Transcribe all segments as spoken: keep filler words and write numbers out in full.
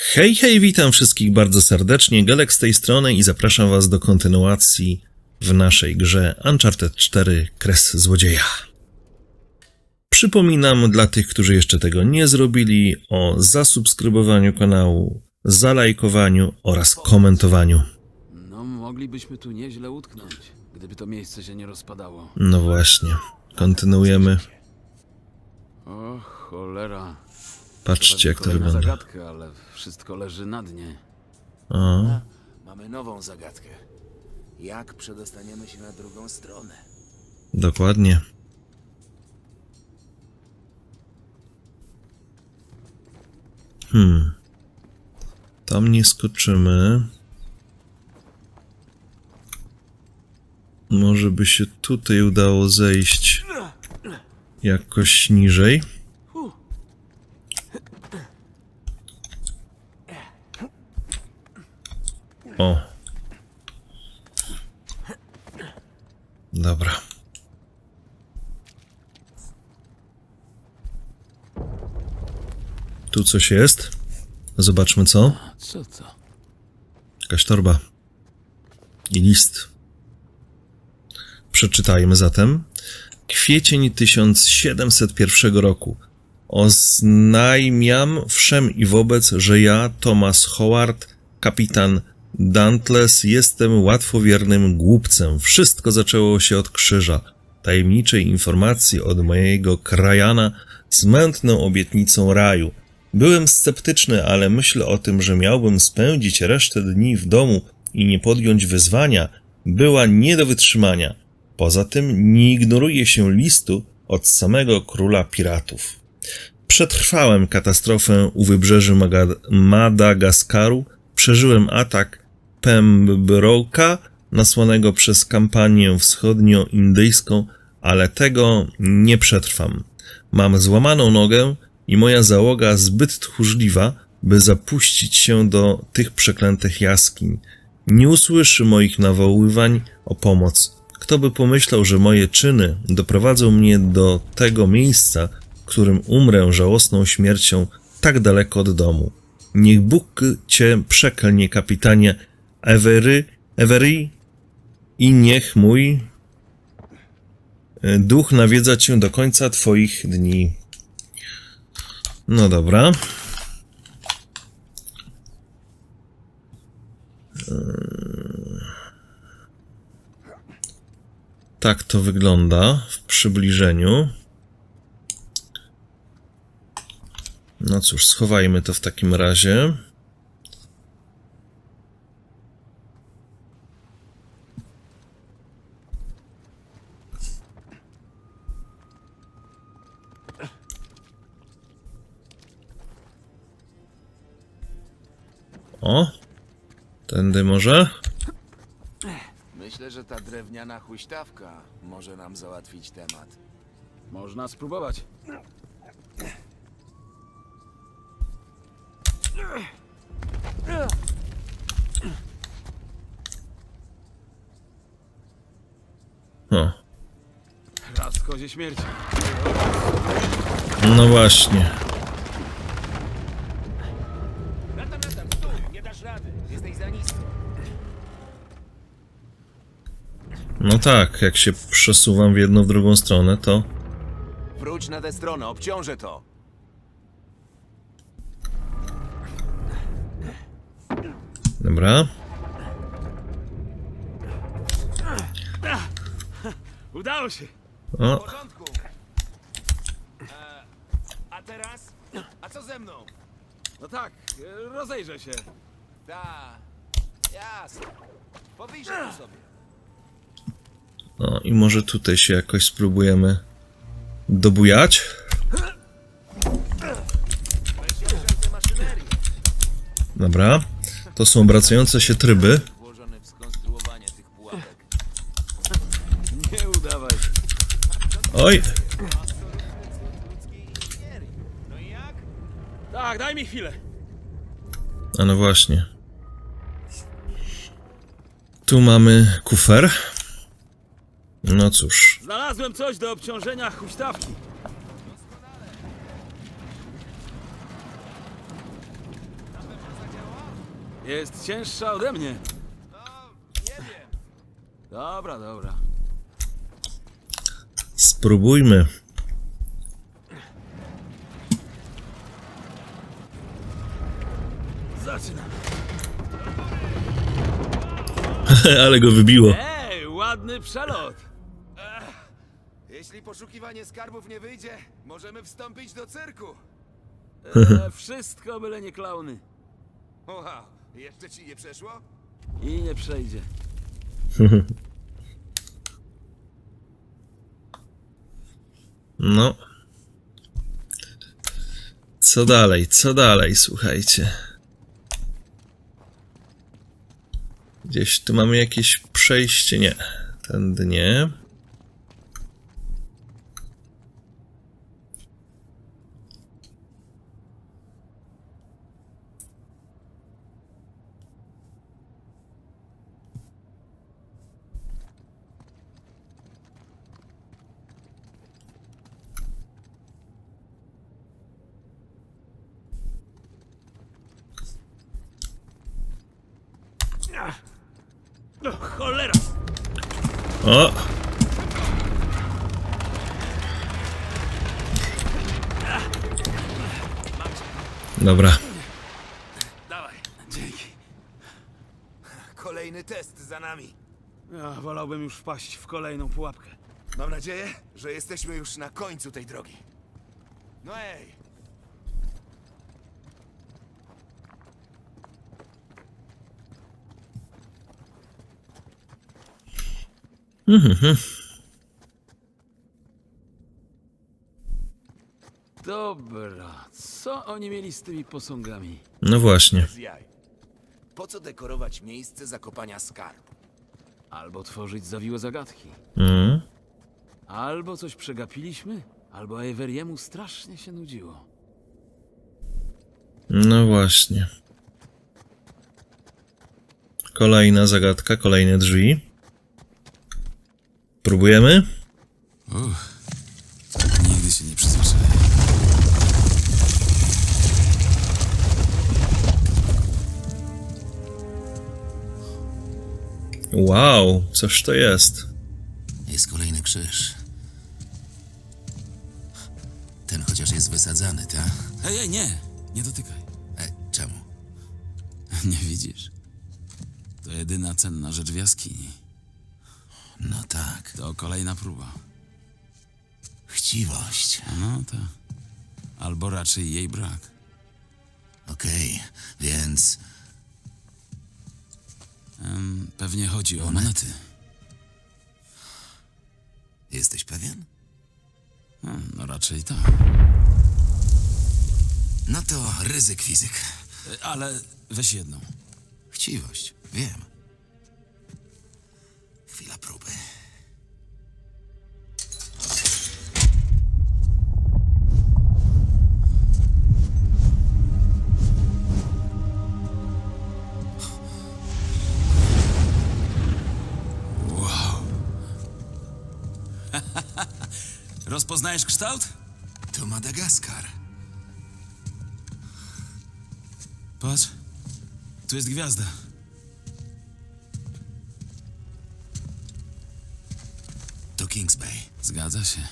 Hej, hej, witam wszystkich bardzo serdecznie, Gelek z tej strony i zapraszam was do kontynuacji w naszej grze Uncharted cztery Kres Złodzieja. Przypominam dla tych, którzy jeszcze tego nie zrobili, o zasubskrybowaniu kanału, zalajkowaniu oraz komentowaniu. No, moglibyśmy tu nieźle utknąć, gdyby to miejsce się nie rozpadało. No właśnie, kontynuujemy. O, cholera. Patrzcie, jak to wygląda. Zagadkę, ale wszystko leży na dnie. O. Mamy nową zagadkę. Jak przedostaniemy się na drugą stronę? Dokładnie. Hmm. Tam nie skoczymy. Może by się tutaj udało zejść jakoś niżej. O. Dobra. Tu coś jest. Zobaczmy co. Co to? Jakaś torba. I list. Przeczytajmy zatem. Kwiecień tysiąc siedemset pierwszego roku. Oznajmiam wszem i wobec, że ja, Thomas Howard, kapitan Dauntless, jestem łatwowiernym głupcem. Wszystko zaczęło się od krzyża. Tajemniczej informacji od mojego krajana z mętną obietnicą raju. Byłem sceptyczny, ale myśl o tym, że miałbym spędzić resztę dni w domu i nie podjąć wyzwania, była nie do wytrzymania. Poza tym nie ignoruje się listu od samego króla piratów. Przetrwałem katastrofę u wybrzeży Madagaskaru, przeżyłem atak Pembrokea nasłanego przez kampanię wschodnioindyjską, ale tego nie przetrwam. Mam złamaną nogę i moja załoga zbyt tchórzliwa, by zapuścić się do tych przeklętych jaskiń. Nie usłyszy moich nawoływań o pomoc. Kto by pomyślał, że moje czyny doprowadzą mnie do tego miejsca, w którym umrę żałosną śmiercią tak daleko od domu. Niech Bóg cię przeklnie, kapitanie Avery, Avery, i niech mój duch nawiedza cię do końca twoich dni. No dobra. Tak to wygląda w przybliżeniu. No cóż, schowajmy to w takim razie. O, tędy może? Myślę, że ta drewniana huśtawka może nam załatwić temat. Można spróbować. O. Raz kozie śmierci. No właśnie. Latam, latam, stój, nie dasz rady. Jesteś za nisko. No tak, jak się przesuwam w jedną, w drugą stronę, to... Wróć na tę stronę, obciążę to. Dobra. Udało się. O, W porządku. E, a teraz? A co ze mną? No tak, rozejrzę się. Ta, jasne. Powyjrzę tu sobie. no i może tutaj się jakoś spróbujemy dobujać. Dobra. To są obracające się tryby. Włożone w skonstruowanie tych pułapek. Nie udawaj się. Oj! No i jak? Tak, daj mi chwilę. A no właśnie. Tu mamy kufer. No cóż. Znalazłem coś do obciążenia huśtawki. Jest cięższa ode mnie. No, nie wiem. Dobra, dobra. Spróbujmy. Zaczynam. Ale go wybiło. Ej, ładny przelot. Jeśli poszukiwanie skarbów nie wyjdzie, możemy wstąpić do cyrku. E, wszystko byle nie klauny. Wow, jeszcze ci nie przeszło? I nie przejdzie. No. Co dalej, co dalej, słuchajcie. Gdzieś tu mamy jakieś przejście, nie. Tędy nie. No cholera! O! Dobra. Dawaj. Dzięki. Kolejny test za nami. Ja wolałbym już wpaść w kolejną pułapkę. Mam nadzieję, że jesteśmy już na końcu tej drogi. No ej! Mhm. Dobra, co oni mieli z tymi posągami? No właśnie. Z jaj. Po co dekorować miejsce zakopania skarbu? Albo tworzyć zawiłe zagadki. Mhm. Albo coś przegapiliśmy, albo Averiemu strasznie się nudziło. No właśnie. Kolejna zagadka, kolejne drzwi. Próbujemy? Uch, nigdy się nie przyzwyczaję. Wow, coż to jest? Jest kolejny krzyż. Ten chociaż jest wysadzany, tak? Ej, ej, nie! Nie dotykaj. E, czemu? Nie widzisz? To jedyna cenna rzecz w jaskini. No tak. To kolejna próba. Chciwość. No tak. Albo raczej jej brak. Okej, okay, więc... Um, pewnie chodzi o monety. Jesteś pewien? No, no raczej tak. No to ryzyk fizyk. Ale weź jedną. Chciwość, wiem. Chwila próby. Wow. Rozpoznajesz kształt? To Madagaskar. Patrz, tu jest gwiazda. To Kings Bay. Zgadza się.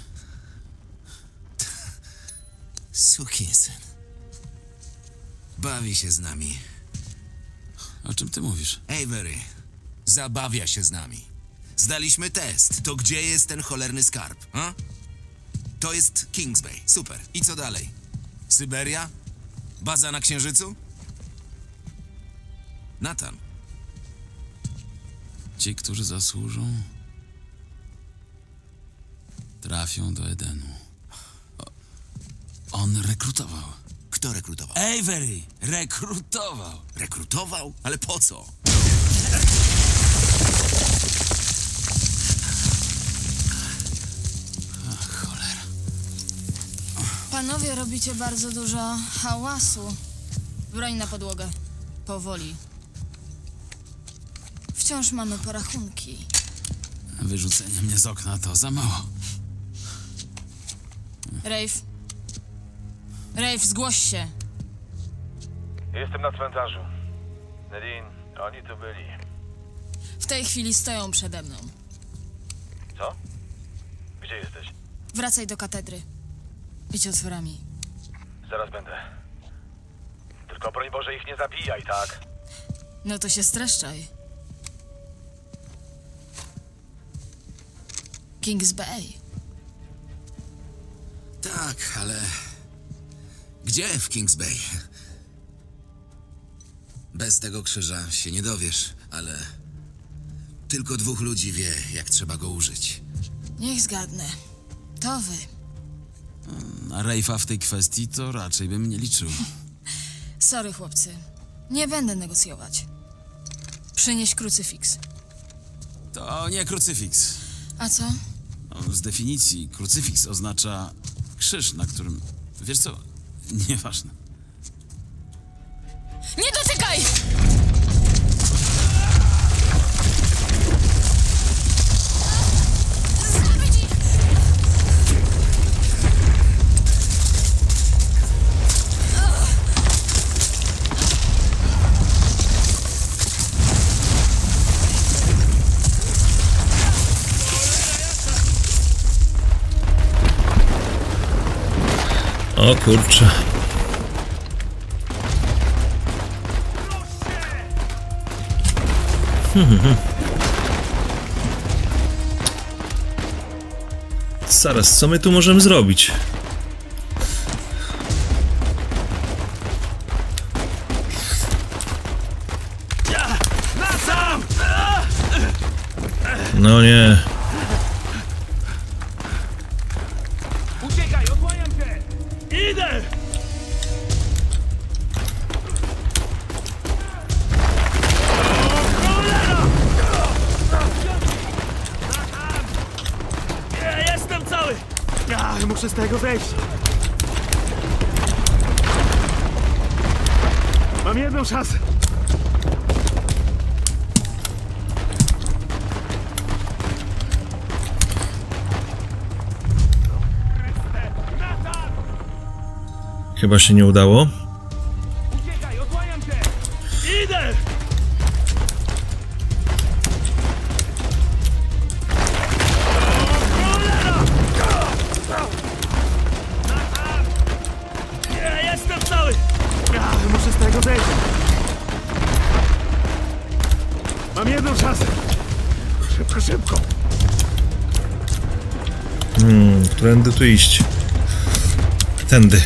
Sukinsyn. Bawi się z nami. O czym ty mówisz? Avery. Zabawia się z nami. Zdaliśmy test. To gdzie jest ten cholerny skarb? A? To jest Kings Bay. Super. I co dalej? Syberia? Baza na Księżycu? Nathan. Ci, którzy zasłużą, trafią do Edenu. O, on rekrutował. Kto rekrutował? Avery! Rekrutował! Rekrutował? Ale po co? Ach, cholera. Panowie, robicie bardzo dużo hałasu. Broń na podłogę. Powoli. Wciąż mamy porachunki. Wyrzucenie mnie z okna to za mało. Rafe. Rafe, zgłoś się. Jestem na cmentarzu. Nadine, oni tu byli. W tej chwili stoją przede mną. Co? Gdzie jesteś? Wracaj do katedry. Idź otworami. Zaraz będę. Tylko broń Boże ich nie zabijaj, tak? No to się streszczaj. Kings Bay. Tak, ale... Gdzie w Kings Bay? Bez tego krzyża się nie dowiesz, ale... Tylko dwóch ludzi wie, jak trzeba go użyć. Niech zgadnę. To wy. Na Rafe'a w tej kwestii to raczej bym nie liczył. Sorry, chłopcy. Nie będę negocjować. Przynieś krucyfiks. To nie krucyfiks. A co? No, z definicji krucyfiks oznacza krzyż, na którym... Wiesz co? Nieważne. Nie dotykaj! Zabić ich! O kurczę. Zaraz, co my tu możemy zrobić? No nie. Uciekaj, odłaniam cię! Idę! Nie, jestem cały! Ja muszę z tego zejść. Mam jedną szansę. Chyba się nie udało. Uciekaj, odłaniam cię! Idę! Nie, jestem cały! Ja muszę z tego zejść. Mam jedną szansę. Szybko, szybko. Hmm, którędy tu iść? Tędy.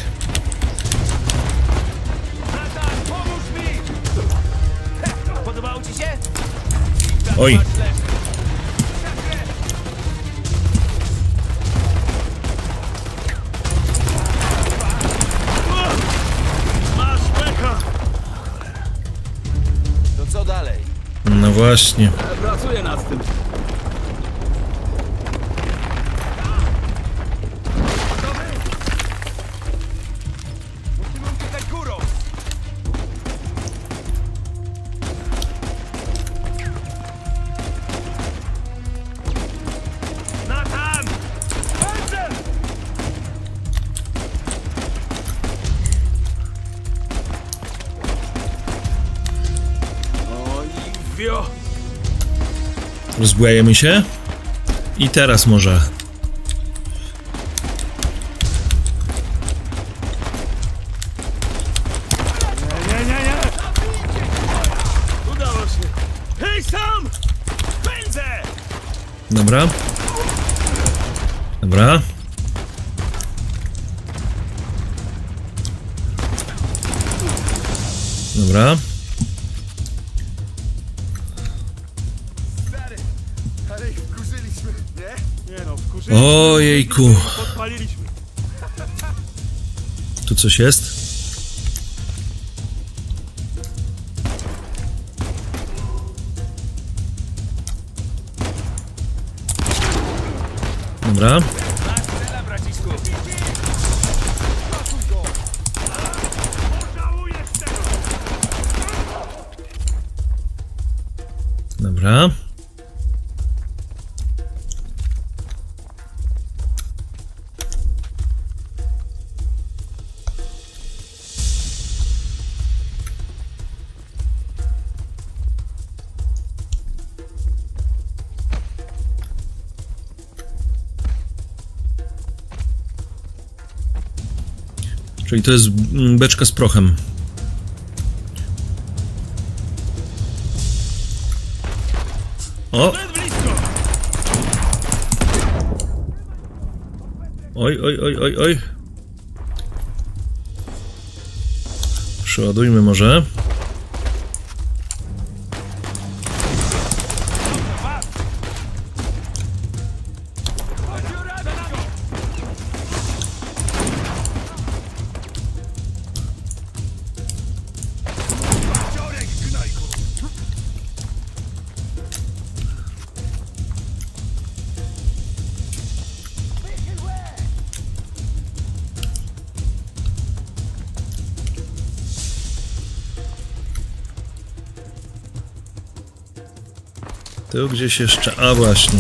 Nathan, pomóż mi! Podobało ci się? Oj. Masz pecha! To co dalej? No właśnie. Pracuję nad tym. Musimy uciekać górą! Nathan! Pędzę! Oliwio! Rozbujajemy się. I teraz może. Nie, nie, nie! Udało się! Hej, Sam! Pędzę! Dobra. Dobra. Dobra. Stary, ale ich wkurzyliśmy, nie? Nie no, wkurzyliśmy. Ojejku. Podpaliliśmy. Tu coś jest? Dobra. Strzela, bracisku! Pożałujesz tego! Dobra. Czyli to jest beczka z prochem. O! Oj, oj, oj, oj, oj. Przeładujmy może. Tu gdzieś jeszcze... A właśnie.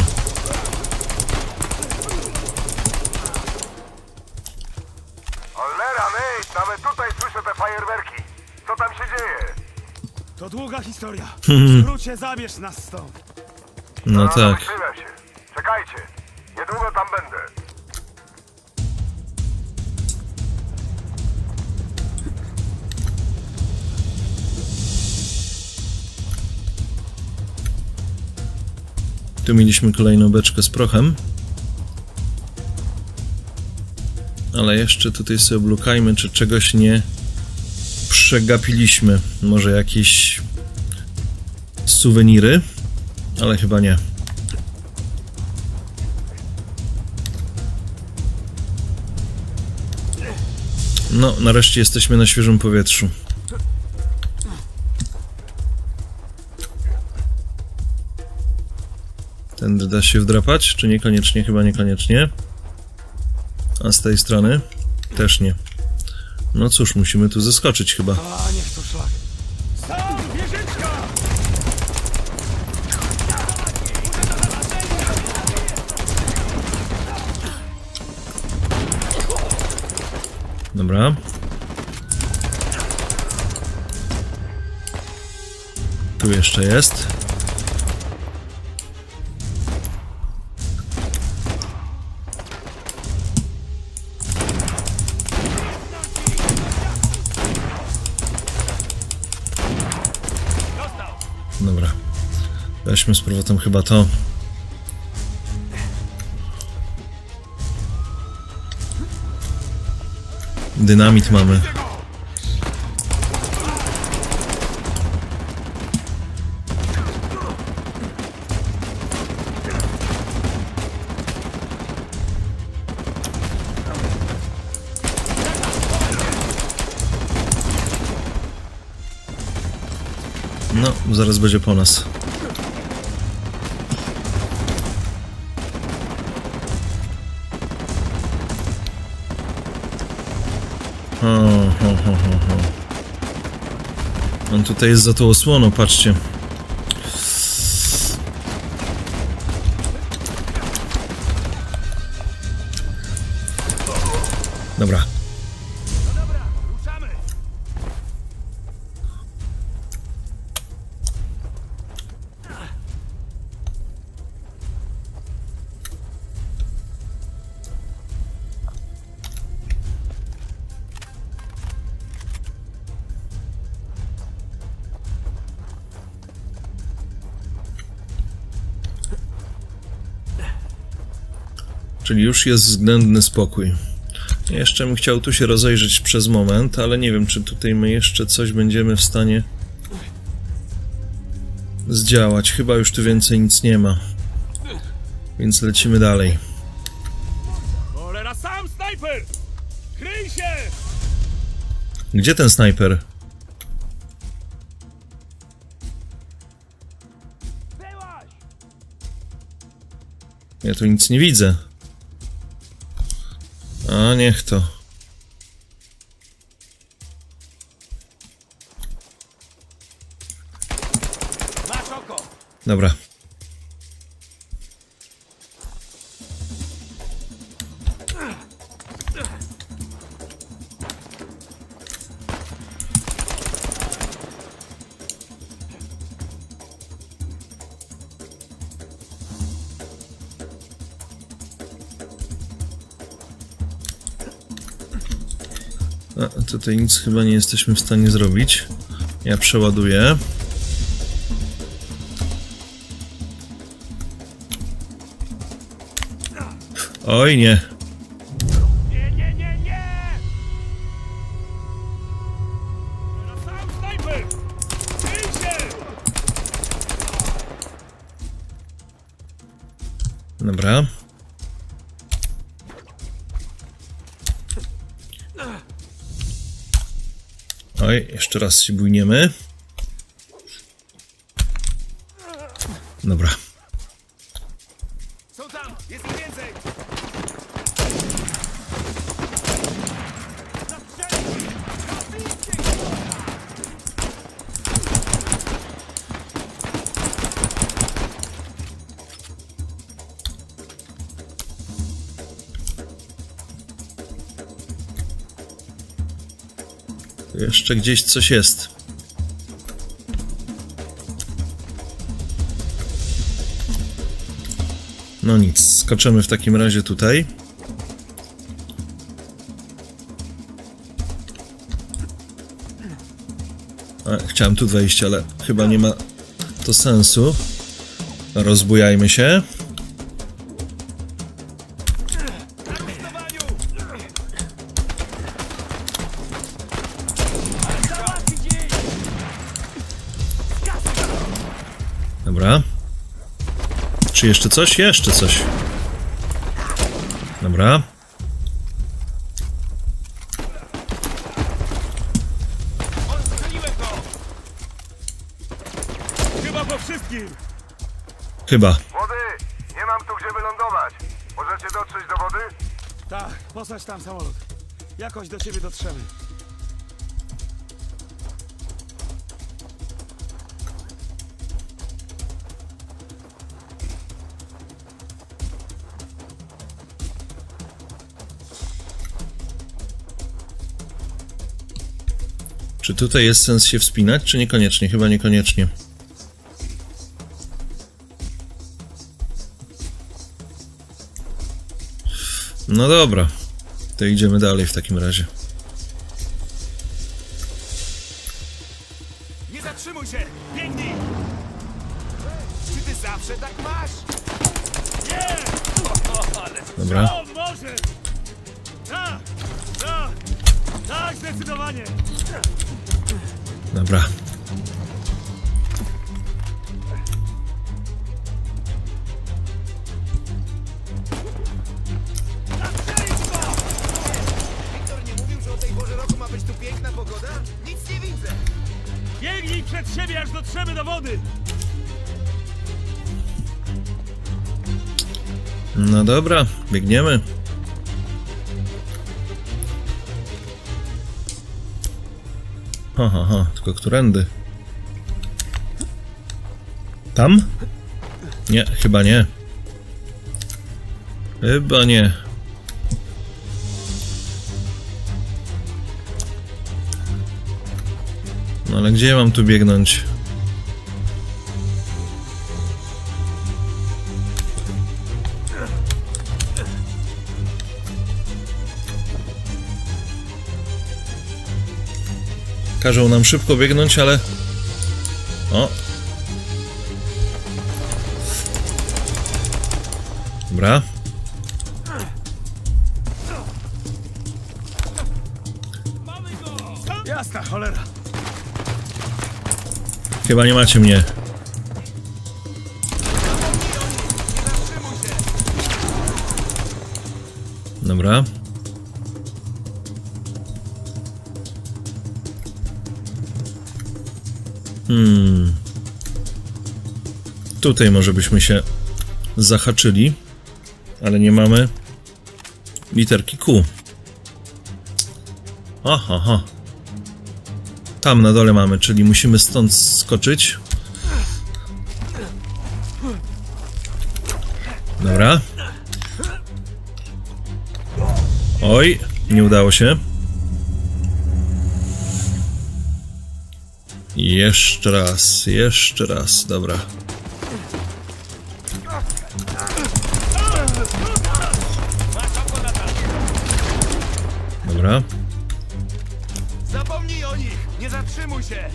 Cholera, Nate, nawet tutaj słyszę te fajerwerki. Co tam się dzieje? To długa historia. W skrócie zabierz nas stąd. No tak. Domyśliłem się. Czekajcie. Niedługo tam będę. Tu mieliśmy kolejną beczkę z prochem. Ale jeszcze tutaj sobie oblukajmy, czy czegoś nie przegapiliśmy. Może jakieś suweniry? Ale chyba nie. No, nareszcie jesteśmy na świeżym powietrzu. Tędy da się wdrapać? Czy niekoniecznie? Chyba niekoniecznie. A z tej strony? Też nie. No cóż, musimy tu zeskoczyć chyba. A niech to szlak. Stan, wieżyczka! Dobra. Tu jeszcze jest. Dobra. Weźmy z powrotem chyba to. Dynamit mamy. No, zaraz będzie po nas. Ho, ho, ho, ho, ho. On tutaj jest za tą osłoną, patrzcie. Dobra. Czyli już jest względny spokój. Jeszcze bym chciał tu się rozejrzeć przez moment, ale nie wiem, czy tutaj my jeszcze coś będziemy w stanie zdziałać. Chyba już tu więcej nic nie ma. Więc lecimy dalej. Cholera, sam snajper! Kryj się! Gdzie ten snajper? Ja tu nic nie widzę. A niech to. Dobra. A, tutaj nic chyba nie jesteśmy w stanie zrobić. Ja przeładuję. Oj, nie. Nie, nie, nie, nie! Sam snajper! Kryj się! Dobra. Oj, jeszcze raz się bujniemy. Dobra. Są tam! Jest ich więcej! Tu jeszcze gdzieś coś jest. No nic, skoczymy w takim razie tutaj. A, chciałem tu wejść, ale chyba nie ma to sensu. Rozbujajmy się. Dobra. Czy jeszcze coś? Jeszcze coś. Dobra. Chyba po wszystkim! Chyba. Wody! Nie mam tu gdzie wylądować. Możecie dotrzeć do wody? Tak, posadź tam samolot. Jakoś do ciebie dotrzemy. Czy tutaj jest sens się wspinać, czy niekoniecznie? Chyba niekoniecznie. No dobra. To idziemy dalej w takim razie. Nie zatrzymuj się! Biegnij! Czy ty zawsze tak masz? Nie! Dobra. O, może! Tak! Tak! Tak, zdecydowanie! Dobra. Wiktor nie mówił, że o tej porze roku ma być tu piękna pogoda? Nic nie widzę! Biegnij przed siebie, aż dotrzemy do wody! No dobra, biegniemy. Ha, ha, ha, tylko którędy? Tam? Nie, chyba nie. Chyba nie. No ale gdzie ja mam tu biegnąć? Każą nam szybko biegnąć, ale... O! Dobra. Jasna cholera! Chyba nie macie mnie. Dobra. Hmm. Tutaj może byśmy się zahaczyli, ale nie mamy literki Q. Aha, aha. Tam na dole mamy, czyli musimy stąd skoczyć. Dobra. Oj, nie udało się. Jeszcze raz, jeszcze raz, dobra. Dobra. zatrzymuj się!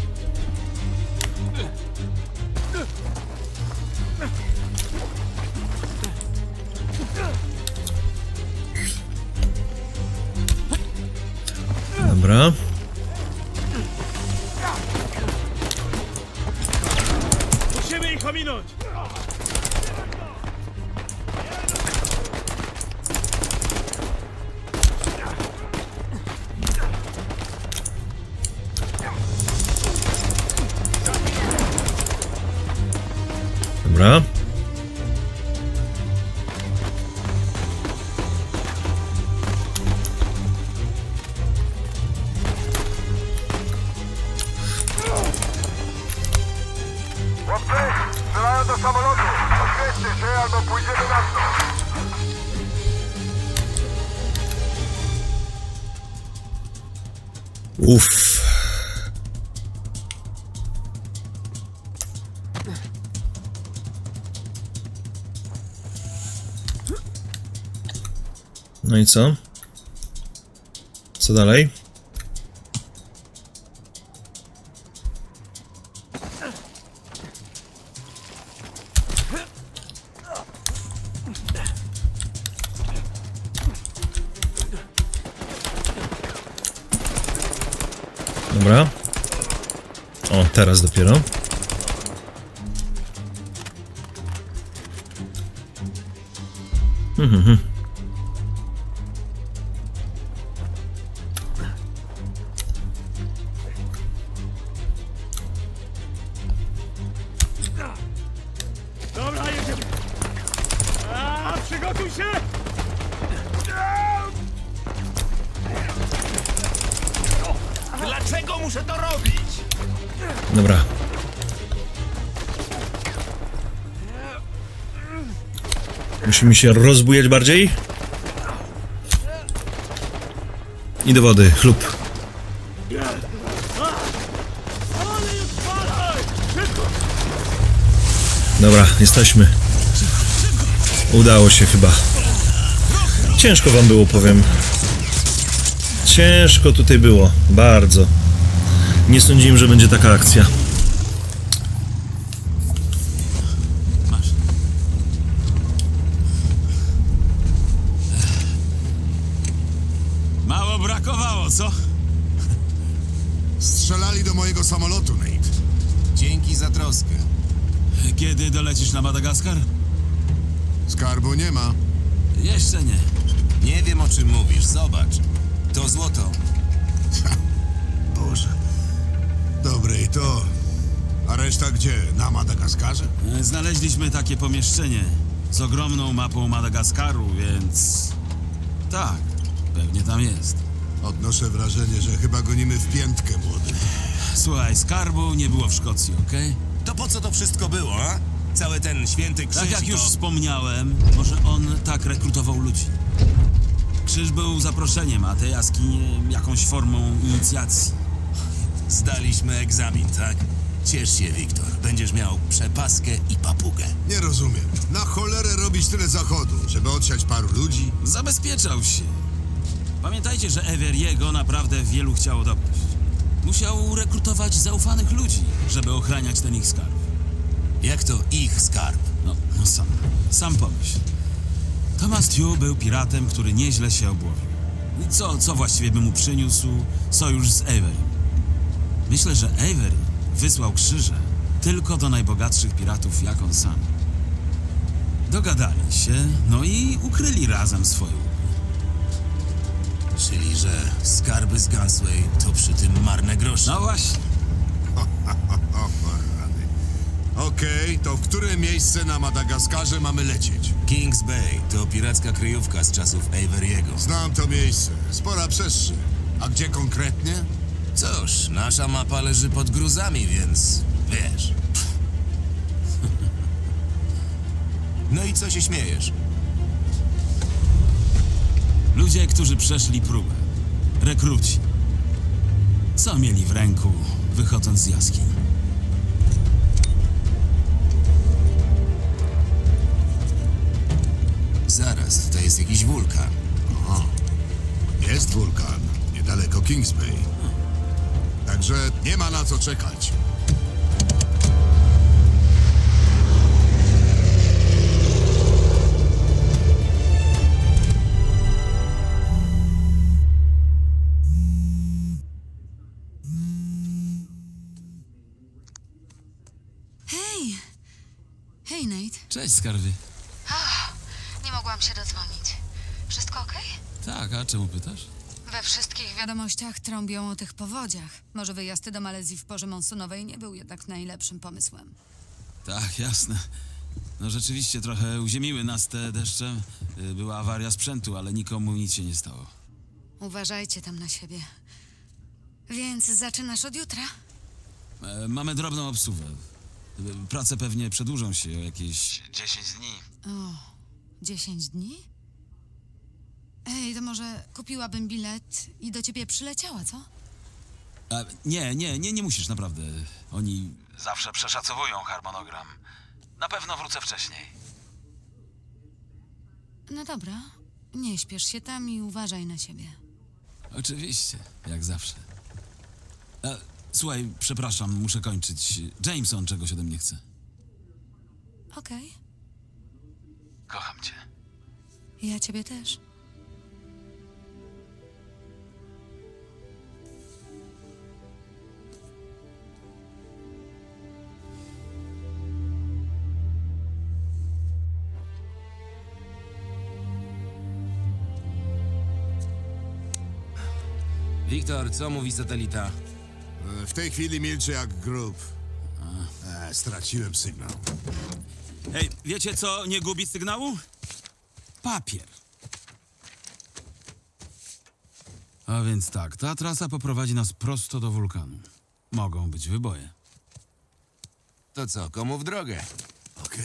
Dobra. Musimy ich ominąć! Dobra. Strzelają do samolotu! Odkręćcie się albo pójdziemy na dno! Uff. No i co? Co dalej? Dobra. O, teraz dopiero. Mhm. Hmm. Dobra, jedziemy! A, przygotuj się! Dlaczego muszę to robić? Dobra. Musimy się rozbujać bardziej. I do wody, chlub. Dobra, jesteśmy. Udało się chyba. Ciężko wam było, powiem. Ciężko tutaj było, bardzo. Nie sądziłem, że będzie taka akcja. Masz. Mało brakowało, co? Strzelali do mojego samolotu, Nate. Dzięki za troskę. Kiedy dolecisz na Madagaskar? Skarbu nie ma. Jeszcze nie. Nie wiem, o czym mówisz. Zobacz. To złoto. Boże. Dobre i to. A reszta gdzie? Na Madagaskarze? Znaleźliśmy takie pomieszczenie z ogromną mapą Madagaskaru, więc... Tak, pewnie tam jest. Odnoszę wrażenie, że chyba gonimy w piętkę, młody. Słuchaj, skarbu nie było w Szkocji, okej? To po co to wszystko było, a? Cały ten święty krzyż Tak jak i już to... wspomniałem, może on tak rekrutował ludzi. Krzyż był zaproszeniem, a te jaskinie jakąś formą inicjacji. Zdaliśmy egzamin, tak? Ciesz się, Wiktor. Będziesz miał przepaskę i papugę. Nie rozumiem. Na cholerę robić tyle zachodu, żeby odsiać paru ludzi? Zabezpieczał się. Pamiętajcie, że Everiego naprawdę wielu chciało dopaść. Musiał rekrutować zaufanych ludzi, żeby ochraniać ten ich skarb. Jak to ich skarb? No, no sam, sam pomyśl. Thomas Tew był piratem, który nieźle się obłowił. I co, co właściwie by mu przyniósł sojusz z Avery? Myślę, że Avery wysłał krzyże tylko do najbogatszych piratów, jak on sam. Dogadali się, no i ukryli razem swoją. Czyli, że skarby z Gunsway to przy tym marne grosze. No właśnie. O, rany. Okej, to w które miejsce na Madagaskarze mamy lecieć? Kings Bay to piracka kryjówka z czasów Avery'ego. Znam to miejsce. Spora przestrzeń. A gdzie konkretnie? Cóż, nasza mapa leży pod gruzami, więc wiesz. No i co się śmiejesz? Ludzie, którzy przeszli próbę. Rekruci. Co mieli w ręku, wychodząc z jaskiń? Zaraz, to jest jakiś wulkan. Aha. Jest wulkan. Niedaleko Kings Bay. Także nie ma na co czekać. Hej! Hej, Nate. Cześć, skarbie. Oh, nie mogłam się dodzwonić. Wszystko okej? Tak, a czemu pytasz? We wszystkich wiadomościach trąbią o tych powodziach. Może wyjazd do Malezji w porze monsunowej nie był jednak najlepszym pomysłem. Tak, jasne. No rzeczywiście trochę uziemiły nas te deszcze. Y, Była awaria sprzętu, ale nikomu nic się nie stało. Uważajcie tam na siebie. Więc zaczynasz od jutra? E, Mamy drobną obsługę. Y, Prace pewnie przedłużą się o jakieś dziesięć dni. O, dziesięć dni? Ej, to może kupiłabym bilet i do ciebie przyleciała, co? A, nie, nie, nie, nie musisz, naprawdę. Oni zawsze przeszacowują harmonogram. Na pewno wrócę wcześniej. No dobra, nie śpiesz się tam i uważaj na siebie. Oczywiście, jak zawsze. E, słuchaj, przepraszam, muszę kończyć. Jameson czegoś ode mnie chce. Okej, Kocham cię. ja ciebie też. Wiktor, co mówi satelita? E, W tej chwili milczy jak grób. E, straciłem sygnał. Hej, wiecie co nie gubi sygnału? Papier. A więc tak, ta trasa poprowadzi nas prosto do wulkanu. Mogą być wyboje. To co, komu w drogę? Okej.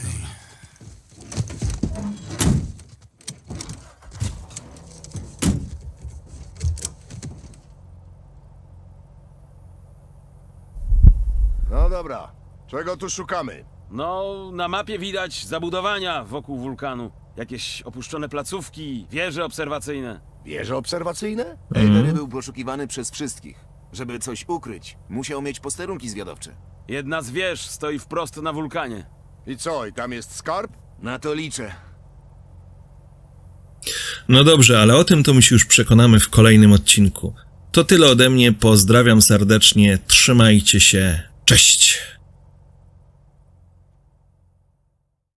No dobra, czego tu szukamy? No, na mapie widać zabudowania wokół wulkanu. Jakieś opuszczone placówki, wieże obserwacyjne. Wieże obserwacyjne? Avery był poszukiwany przez wszystkich. Żeby coś ukryć, musiał mieć posterunki zwiadowcze. Jedna z wież stoi wprost na wulkanie. I co, i tam jest skarb? Na to liczę. No dobrze, ale o tym to my się już przekonamy w kolejnym odcinku. To tyle ode mnie, pozdrawiam serdecznie, trzymajcie się, cześć!